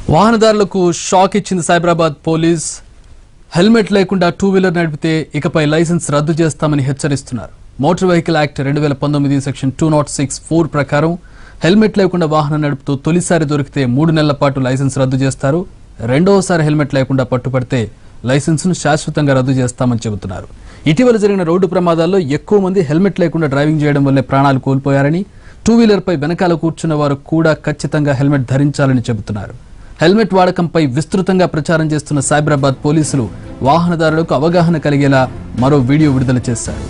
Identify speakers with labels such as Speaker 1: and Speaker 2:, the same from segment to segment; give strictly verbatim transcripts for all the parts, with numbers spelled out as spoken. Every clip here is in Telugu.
Speaker 1: వాహనదారులకు షాక్ ఇచ్చింది సైబరాబాద్ పోలీస్. హెల్మెట్ లేకుండా టూ వీలర్ నడిపితే ఇకపై లైసెన్స్ రద్దు చేస్తామని హెచ్చరిస్తున్నారు. మోటార్ వెహికల్ యాక్ట్ రెండు వేల పంతొమ్మిది section two nought six four ప్రకారం హెల్మెట్ లేకుండా వాహనం నడుపుతూ తొలిసారి దొరికితే మూడు నెలల పాటు లైసెన్స్ రద్దు చేస్తారు. రెండవసారి హెల్మెట్ లేకుండా పట్టుపడితే లైసెన్స్ను శాశ్వతంగా రద్దు చేస్తామని చెబుతున్నారు. ఇటీవల జరిగిన రోడ్డు ప్రమాదాల్లో ఎక్కువ మంది హెల్మెట్ లేకుండా డ్రైవింగ్ చేయడం వల్లే ప్రాణాలు కోల్పోయారని, టూ వీలర్పై వెనకాల కూర్చున్న వారు కూడా ఖచ్చితంగా హెల్మెట్ ధరించాలని చెబుతున్నారు. హెల్మెట్ వాడకంపై విస్తృతంగా ప్రచారం చేస్తున్న సైబరాబాద్ పోలీసులు వాహనదారులకు అవగాహన కలిగేలా మరో వీడియో విడుదల చేశారు.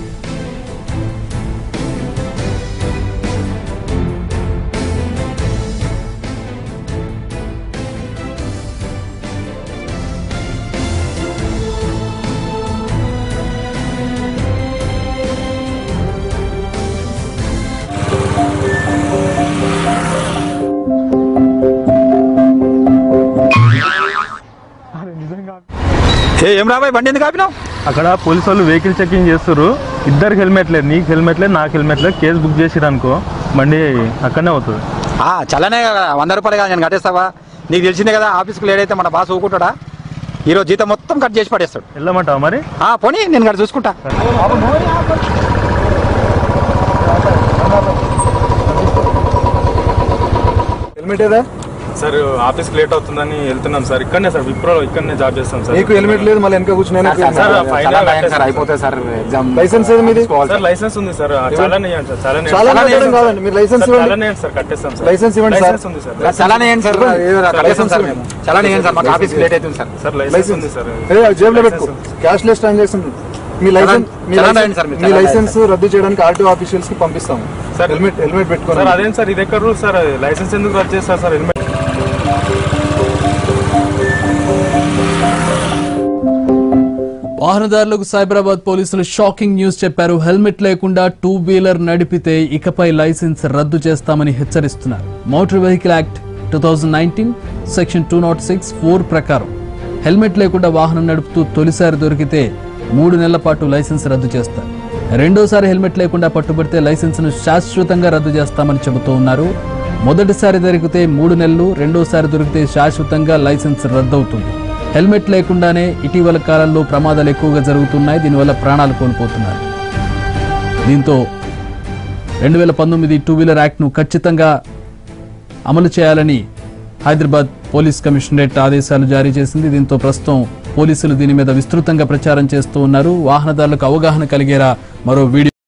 Speaker 2: ఏం రాబాయ్ బండి ఎందుకు ఆపినావు?
Speaker 3: అక్కడ పోలీసు వాళ్ళు వెహికల్ చెకింగ్ చేస్తారు. ఇద్దరికి హెల్మెట్ లేదు, నీకు హెల్మెట్ లేదు, నాకు హెల్మెట్ లేదు. కేసు బుక్ చేసిరు అనుకో బండి అక్కడనే అవుతుంది.
Speaker 2: చల్లనే కదా, వంద రూపాయలు కదా నేను కట్టేస్తావా? నీకు తెలిసిందే కదా, ఆఫీస్కి లేట్ అయితే మన బాస్ ఊకుంటాడా? ఈరోజు జీతం మొత్తం కట్ చేసి పడేస్తాడు.
Speaker 3: వెళ్ళమంటావా మరి?
Speaker 2: పోనీ నేను కట్ చూసుకుంటా.
Speaker 4: హెల్మెట్ ఏదా
Speaker 3: సార్? ఆఫీస్ లేట్ అవుతుందని వెళ్తున్నాం సార్. ఇక్కడనే సార్, విప్రో ఇక్కడనే జాబ్ చేస్తాం సార్.
Speaker 4: నీకు హెల్మెట్ లేదు, మళ్ళీ వెనక కూర్చున్నా
Speaker 2: అయిపోతుంది సార్ ఎగ్జామ్.
Speaker 4: లైసెన్స్ ఏది మీది?
Speaker 3: సార్ లైసెన్స్ ఉంది సార్. చాలానే ఇవ్వండి సార్.
Speaker 4: చాలా కాదండి, మీరు లైసెన్స్ ఇవ్వండి
Speaker 3: సార్, కట్టేస్తాం సార్.
Speaker 4: లైసెన్స్ ఇవ్వండి సార్.
Speaker 3: లైసెన్స్ ఉంది సార్.
Speaker 2: చలానే ఏంటి సార్? చలానే ఏంటి సార్? మాకు ఆఫీస్కి లేట్ అవుతుంది సార్.
Speaker 3: సార్ లైసెన్స్ ఉంది సార్.
Speaker 4: జేబులో పెట్టుకో, క్యాష్ లెస్ ట్రాన్సాక్షన్. మీ లైసెన్స్ మీ లైసెన్స్ రద్దు చేయడానికి ఆర్టీఓ ఆఫీషియల్స్ కి పంపిస్తాము సార్. హెల్మెట్ హెల్మెట్ పెట్టుకోండి
Speaker 3: సార్. అదేం సార్, ఇది ఎక్కడ రూల్ సార్? లైసెన్స్ ఎందుకు రద్దు చేస్తారు సార్? హెల్మెట్
Speaker 1: వాహనదారులకు సైబరాబాద్ పోలీసులు షాకింగ్ న్యూస్ చెప్పారు. హెల్మెట్ లేకుండా టూ వీలర్ నడిపితే ఇకపై లైసెన్స్ రద్దు చేస్తామని హెచ్చరిస్తున్నారు. Motor vehicle act two thousand nineteen section two nought six four ప్రకారం హెల్మెట్ లేకుండా వాహనం నడుపుతూ తొలిసారి దొరికితే మూడు నెలల పాటు లైసెన్స్ రద్దు చేస్తారు. రెండోసారి హెల్మెట్ లేకుండా పట్టుబడితే లైసెన్స్ను శాశ్వతంగా రద్దు చేస్తామని చెబుతూ ఉన్నారు. మొదటిసారి దొరికితే మూడు నెలలు, రెండోసారి దొరికితే శాశ్వతంగా లైసెన్స్ రద్దవుతుంది. హెల్మెట్ లేకుండానే ఇటీవల కాలంలో ప్రమాదాలు ఎక్కువగా జరుగుతున్నాయి. దీనివల్ల ప్రాణాలు కోల్పోతున్నారు. దీంతో రెండు వేల పంతొమ్మిది టూ వీలర్ యాక్ట్ను ఖచ్చితంగా అమలు చేయాలని హైదరాబాద్ పోలీస్ కమిషనరేట్ ఆదేశాలు జారీ చేసింది. దీంతో ప్రస్తుతం పోలీసులు దీని మీద విస్తృతంగా ప్రచారం చేస్తూ ఉన్నారు. వాహనదారులకు అవగాహన కలిగేలా మరో వీడియో